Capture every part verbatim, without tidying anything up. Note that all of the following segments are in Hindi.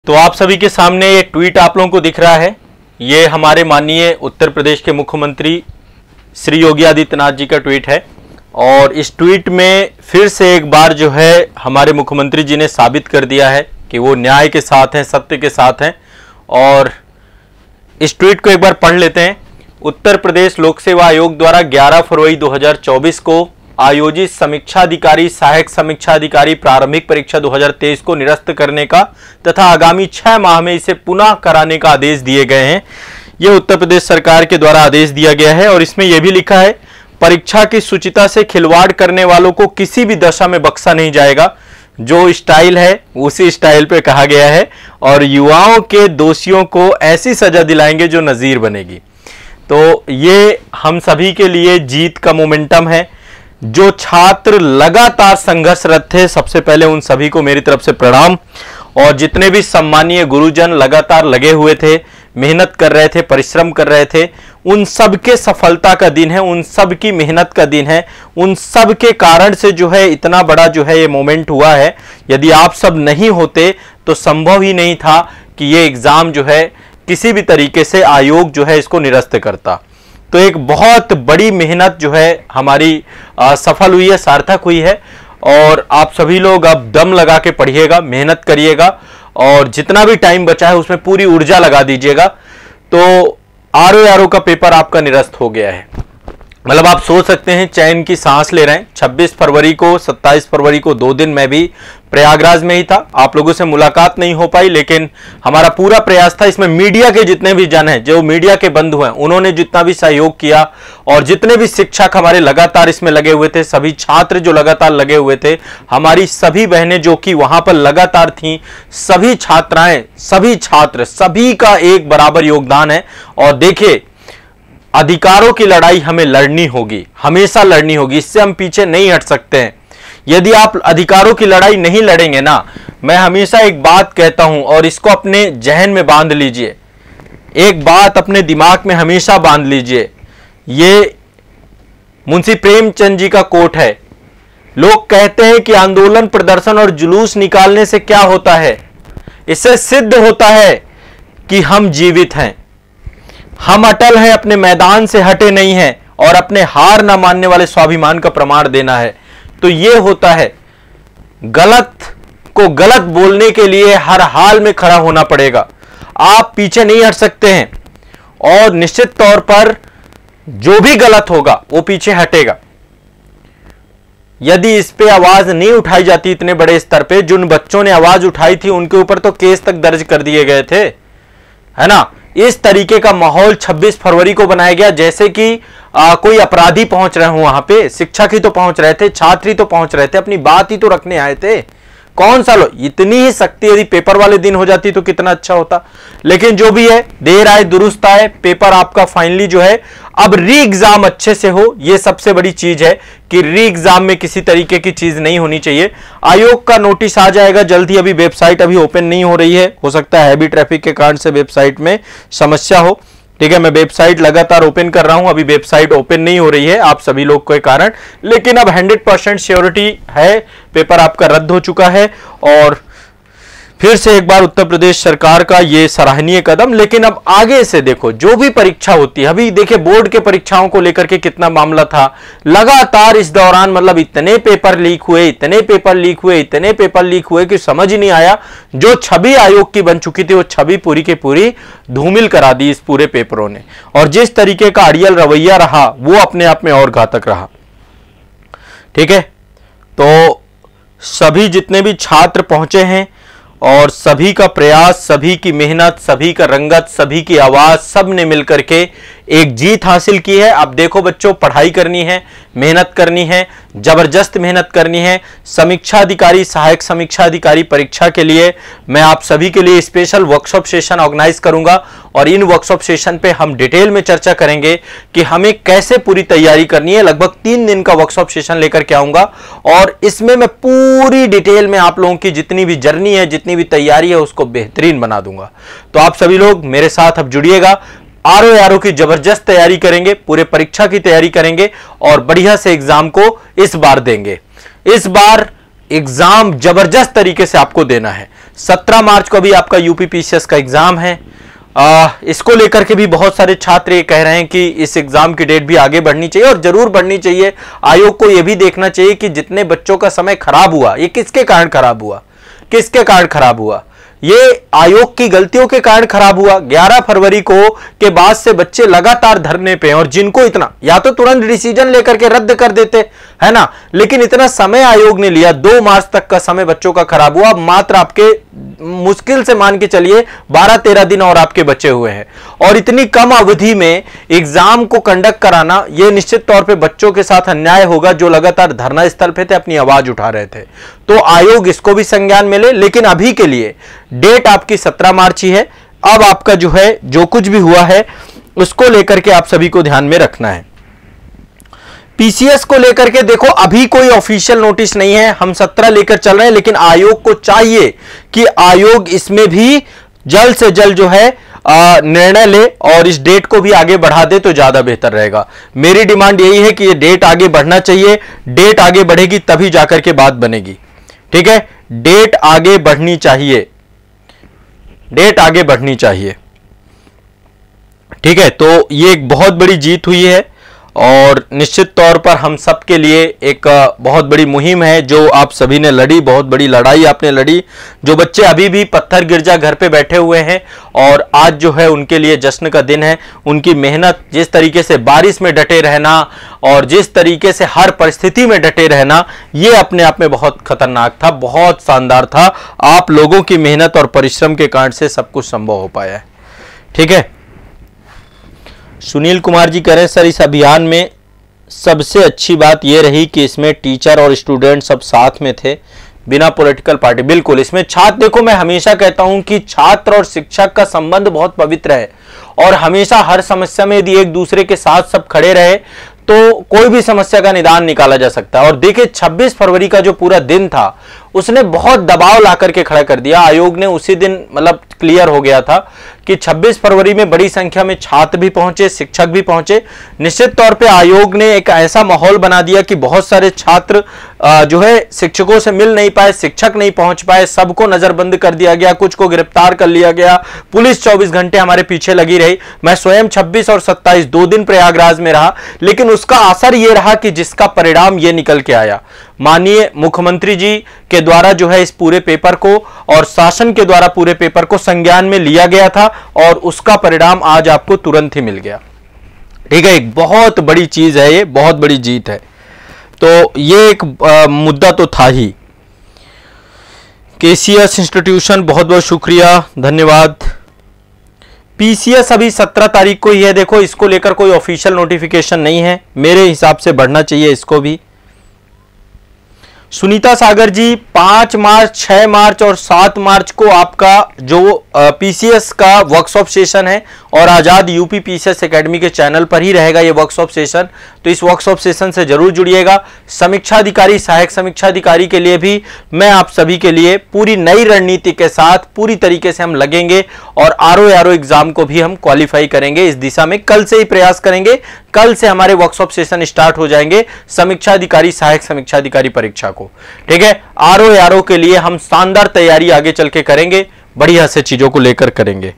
तो आप सभी के सामने एक ट्वीट आप लोगों को दिख रहा है। ये हमारे माननीय उत्तर प्रदेश के मुख्यमंत्री श्री योगी आदित्यनाथ जी का ट्वीट है और इस ट्वीट में फिर से एक बार जो है हमारे मुख्यमंत्री जी ने साबित कर दिया है कि वो न्याय के साथ हैं, सत्य के साथ हैं। और इस ट्वीट को एक बार पढ़ लेते हैं। उत्तर प्रदेश लोक सेवा आयोग द्वारा ग्यारह फरवरी दो हज़ार चौबीस को आयोजित समीक्षा अधिकारी सहायक समीक्षा अधिकारी प्रारंभिक परीक्षा दो हज़ार तेईस को निरस्त करने का तथा आगामी छह माह में इसे पुनः कराने का आदेश दिए गए हैं। यह उत्तर प्रदेश सरकार के द्वारा आदेश दिया गया है और इसमें यह भी लिखा है, परीक्षा की शुचिता से खिलवाड़ करने वालों को किसी भी दशा में बख्शा नहीं जाएगा। जो स्टाइल है उसी स्टाइल पे कहा गया है और युवाओं के दोषियों को ऐसी सजा दिलाएंगे जो नजीर बनेगी। तो ये हम सभी के लिए जीत का मोमेंटम है। जो छात्र लगातार संघर्षरत थे, सबसे पहले उन सभी को मेरी तरफ से प्रणाम। और जितने भी सम्मानीय गुरुजन लगातार लगे हुए थे, मेहनत कर रहे थे, परिश्रम कर रहे थे, उन सब के सफलता का दिन है, उन सब की मेहनत का दिन है। उन सब के कारण से जो है इतना बड़ा जो है ये मोमेंट हुआ है। यदि आप सब नहीं होते तो संभव ही नहीं था कि ये एग्जाम जो है किसी भी तरीके से आयोग जो है इसको निरस्त करता। तो एक बहुत बड़ी मेहनत जो है हमारी आ, सफल हुई है, सार्थक हुई है। और आप सभी लोग अब दम लगा के पढ़िएगा, मेहनत करिएगा और जितना भी टाइम बचा है उसमें पूरी ऊर्जा लगा दीजिएगा। तो आर ओ आर ओ का पेपर आपका निरस्त हो गया है। मतलब आप सोच सकते हैं चैन की सांस ले रहे हैं। छब्बीस फरवरी को, सत्ताईस फरवरी को दो दिन मैं भी प्रयागराज में ही था। आप लोगों से मुलाकात नहीं हो पाई, लेकिन हमारा पूरा प्रयास था। इसमें मीडिया के जितने भी जन हैं, जो मीडिया के बंधु हैं, उन्होंने जितना भी सहयोग किया और जितने भी शिक्षक हमारे लगातार इसमें लगे हुए थे, सभी छात्र जो लगातार लगे हुए थे, हमारी सभी बहनें जो कि वहां पर लगातार थीं, सभी छात्राएं, सभी छात्र, सभी का एक बराबर योगदान है। और देखिए, अधिकारों की लड़ाई हमें लड़नी होगी, हमेशा लड़नी होगी, इससे हम पीछे नहीं हट सकते हैं। यदि आप अधिकारों की लड़ाई नहीं लड़ेंगे ना, मैं हमेशा एक बात कहता हूं और इसको अपने जहन में बांध लीजिए, एक बात अपने दिमाग में हमेशा बांध लीजिए। ये मुंशी प्रेमचंद जी का कोट है। लोग कहते हैं कि आंदोलन, प्रदर्शन और जुलूस निकालने से क्या होता है? इससे सिद्ध होता है कि हम जीवित हैं, हम अटल हैं, अपने मैदान से हटे नहीं हैं और अपने हार ना मानने वाले स्वाभिमान का प्रमाण देना है। तो यह होता है, गलत को गलत बोलने के लिए हर हाल में खड़ा होना पड़ेगा। आप पीछे नहीं हट सकते हैं और निश्चित तौर पर जो भी गलत होगा वो पीछे हटेगा। यदि इस पे आवाज नहीं उठाई जाती इतने बड़े स्तर पे, जिन बच्चों ने आवाज उठाई थी उनके ऊपर तो केस तक दर्ज कर दिए गए थे, है ना। इस तरीके का माहौल छब्बीस फरवरी को बनाया गया, जैसे कि आ, कोई अपराधी पहुंच रहे हो वहां पे। शिक्षक ही तो पहुंच रहे थे, छात्र ही तो पहुंच रहे थे, अपनी बात ही तो रखने आए थे। कौन सा लोग, इतनी ही शक्ति यदि पेपर वाले दिन हो जाती तो कितना अच्छा होता। लेकिन जो भी है, देर आए दुरुस्त आए, पेपर आपका फाइनली जो है अब री एग्जाम अच्छे से हो। यह सबसे बड़ी चीज है कि री एग्जाम में किसी तरीके की चीज नहीं होनी चाहिए। आयोग का नोटिस आ जाएगा जल्द ही। अभी वेबसाइट अभी ओपन नहीं हो रही है, हो सकता है हैवी ट्रैफिक के कारण से वेबसाइट में समस्या हो। ठीक है, मैं वेबसाइट लगातार ओपन कर रहा हूं, अभी वेबसाइट ओपन नहीं हो रही है आप सभी लोग के कारण। लेकिन अब हंड्रेड परसेंट श्योरिटी है, पेपर आपका रद्द हो चुका है। और फिर से एक बार उत्तर प्रदेश सरकार का ये सराहनीय कदम। लेकिन अब आगे से देखो, जो भी परीक्षा होती है, अभी देखिए बोर्ड के परीक्षाओं को लेकर के कितना मामला था लगातार इस दौरान। मतलब इतने पेपर लीक हुए, इतने पेपर लीक हुए, इतने पेपर लीक हुए कि समझ ही नहीं आया। जो छवि आयोग की बन चुकी थी वो छवि पूरी की पूरी धूमिल करा दी इस पूरे पेपरों ने। और जिस तरीके का अड़ियल रवैया रहा वो अपने आप में और घातक रहा। ठीक है, तो सभी जितने भी छात्र पहुंचे हैं और सभी का प्रयास, सभी की मेहनत, सभी का रंगत, सभी की आवाज, सब ने मिलकर के एक जीत हासिल की है। अब देखो बच्चों, पढ़ाई करनी है, मेहनत करनी है, जबरदस्त मेहनत करनी है। समीक्षा अधिकारी, सहायक समीक्षा अधिकारी परीक्षा के लिए मैं आप सभी के लिए स्पेशल वर्कशॉप सेशन ऑर्गेनाइज करूंगा और इन वर्कशॉप सेशन पे हम डिटेल में चर्चा करेंगे कि हमें कैसे पूरी तैयारी करनी है। लगभग तीन दिन का वर्कशॉप सेशन लेकर के आऊंगा और इसमें मैं पूरी डिटेल में आप लोगों की जितनी भी जर्नी है, जितनी भी तैयारी है, उसको बेहतरीन बना दूंगा। तो आप सभी लोग मेरे साथ अब जुड़िएगा। आर ओ आर ओ की जबरदस्त तैयारी करेंगे, पूरे परीक्षा की तैयारी करेंगे और बढ़िया से एग्जाम को इस बार देंगे। इस बार एग्जाम जबरदस्त तरीके से आपको देना है। सत्रह मार्च को भी आपका यूपी पीसीएस का एग्जाम है। आ, इसको लेकर के भी बहुत सारे छात्र ये कह रहे हैं कि इस एग्जाम की डेट भी आगे बढ़नी चाहिए, और जरूर बढ़नी चाहिए। आयोग को यह भी देखना चाहिए कि जितने बच्चों का समय खराब हुआ, ये किसके कारण खराब हुआ, किसके कारण खराब हुआ। ये आयोग की गलतियों के कारण खराब हुआ। ग्यारह फरवरी को के बाद से बच्चे लगातार धरने पे हैं, और जिनको इतना, या तो तुरंत डिसीजन लेकर के रद्द कर देते, है ना, लेकिन इतना समय आयोग ने लिया, दो मार्च तक का समय बच्चों का खराब हुआ। मात्र आपके मुश्किल से मान के चलिए बारह तेरह दिन और आपके बचे हुए हैं, और इतनी कम अवधि में एग्जाम को कंडक्ट कराना, यह निश्चित तौर पे बच्चों के साथ अन्याय होगा जो लगातार धरना स्थल पे थे, अपनी आवाज उठा रहे थे। तो आयोग इसको भी संज्ञान में ले, लेकिन अभी के लिए डेट आपकी सत्रह मार्च ही है। अब आपका जो है, जो कुछ भी हुआ है उसको लेकर के आप सभी को ध्यान में रखना है। पीसीएस को लेकर के देखो, अभी कोई ऑफिशियल नोटिस नहीं है, हम सत्रह लेकर चल रहे हैं, लेकिन आयोग को चाहिए कि आयोग इसमें भी जल्द से जल्द जो है निर्णय ले और इस डेट को भी आगे बढ़ा दे तो ज्यादा बेहतर रहेगा। मेरी डिमांड यही है कि ये डेट आगे बढ़ना चाहिए। डेट आगे बढ़ेगी तभी जाकर के बात बनेगी, ठीक है। डेट आगे बढ़नी चाहिए, डेट आगे बढ़नी चाहिए, ठीक है। तो ये एक बहुत बड़ी जीत हुई है, और निश्चित तौर पर हम सब के लिए एक बहुत बड़ी मुहिम है जो आप सभी ने लड़ी, बहुत बड़ी लड़ाई आपने लड़ी। जो बच्चे अभी भी पत्थर गिरजा घर पे बैठे हुए हैं, और आज जो है उनके लिए जश्न का दिन है। उनकी मेहनत, जिस तरीके से बारिश में डटे रहना और जिस तरीके से हर परिस्थिति में डटे रहना, ये अपने आप में बहुत खतरनाक था, बहुत शानदार था। आप लोगों की मेहनत और परिश्रम के कारण से सब कुछ संभव हो पाया है, ठीक है। सुनील कुमार जी कह रहे हैं सर, इस अभियान में सबसे अच्छी बात यह रही कि इसमें टीचर और स्टूडेंट सब साथ में थे, बिना पॉलिटिकल पार्टी। बिल्कुल, इसमें छात्र, देखो मैं हमेशा कहता हूं कि छात्र और शिक्षक का संबंध बहुत पवित्र है, और हमेशा हर समस्या में यदि एक दूसरे के साथ सब खड़े रहे तो कोई भी समस्या का निदान निकाला जा सकता है। और देखिए छब्बीस फरवरी का जो पूरा दिन था, उसने बहुत दबाव ला करके खड़ा कर दिया। आयोग ने उसी दिन मतलब क्लियर हो गया था कि छब्बीस फरवरी में बड़ी संख्या में छात्र भी पहुंचे, शिक्षक भी पहुंचे। निश्चित तौर पे आयोग ने एक ऐसा माहौल बना दिया कि बहुत सारे छात्र जो है शिक्षकों से मिल नहीं पाए, शिक्षक नहीं पहुंच पाए, सबको नजरबंद कर दिया गया, कुछ को गिरफ्तार कर लिया गया। पुलिस चौबीस घंटे हमारे पीछे लगी रही। मैं स्वयं छब्बीस और सत्ताईस दो दिन प्रयागराज में रहा, लेकिन उसका असर यह रहा कि जिसका परिणाम यह निकल के आया। माननीय मुख्यमंत्री जी के द्वारा जो है इस पूरे पेपर को और शासन के द्वारा पूरे पेपर को संज्ञान में लिया गया था, और उसका परिणाम आज आपको तुरंत ही मिल गया, ठीक है। एक बहुत बड़ी चीज है, ये बहुत बड़ी जीत है। तो ये एक आ, मुद्दा तो था ही। केसीएस इंस्टीट्यूशन बहुत बहुत शुक्रिया, धन्यवाद। पीसीएस अभी सत्रह तारीख को ही है। देखो इसको लेकर कोई ऑफिशियल नोटिफिकेशन नहीं है, मेरे हिसाब से बढ़ना चाहिए इसको भी। सुनीता सागर जी, पांच मार्च, छह मार्च और सात मार्च को आपका जो पीसीएस का वर्कशॉप सेशन है, और आजाद यूपी पीसीएस एकेडमी के चैनल पर ही रहेगा ये वर्कशॉप सेशन। तो इस वर्कशॉप सेशन से जरूर जुड़िएगा। समीक्षा अधिकारी, सहायक समीक्षा अधिकारी के लिए भी मैं आप सभी के लिए पूरी नई रणनीति के साथ पूरी तरीके से हम लगेंगे, और आरओ आरओ एग्जाम को भी हम क्वालिफाई करेंगे। इस दिशा में कल से ही प्रयास करेंगे। कल से हमारे वर्कशॉप सेशन स्टार्ट हो जाएंगे समीक्षा अधिकारी, सहायक समीक्षा अधिकारी परीक्षा को, ठीक है। आरओ आरओ के लिए हम शानदार तैयारी आगे चल के करेंगे, बढ़िया से चीजों को लेकर करेंगे।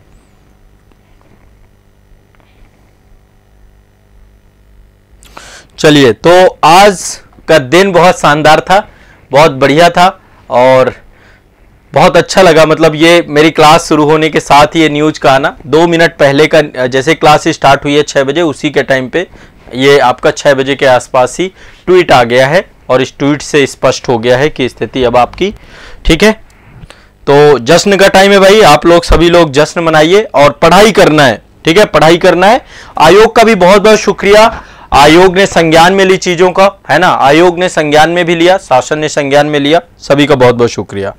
चलिए, तो आज का दिन बहुत शानदार था, बहुत बढ़िया था, और बहुत अच्छा लगा। मतलब ये मेरी क्लास शुरू होने के साथ ही ये न्यूज का आना, दो मिनट पहले का, जैसे क्लास स्टार्ट हुई है छह बजे, उसी के टाइम पे ये आपका छह बजे के आसपास ही ट्वीट आ गया है, और इस ट्वीट से स्पष्ट हो गया है कि स्थिति अब आपकी, ठीक है। तो जश्न का टाइम है भाई, आप लोग सभी लोग जश्न मनाइए, और पढ़ाई करना है, ठीक है, पढ़ाई करना है। आयोग का भी बहुत बहुत शुक्रिया, आयोग ने संज्ञान में ली चीजों का, है ना, आयोग ने संज्ञान में भी लिया, शासन ने संज्ञान में लिया, सभी का बहुत बहुत शुक्रिया।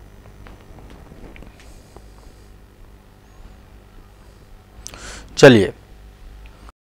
चलिए।